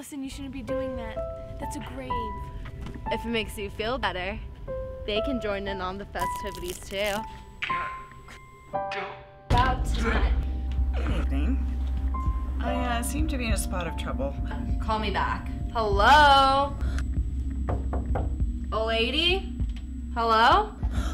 Allison, you shouldn't be doing that. That's a grave. If it makes you feel better, they can join in on the festivities too. About time. Good evening. I seem to be in a spot of trouble. Call me back. Hello? A lady? Hello?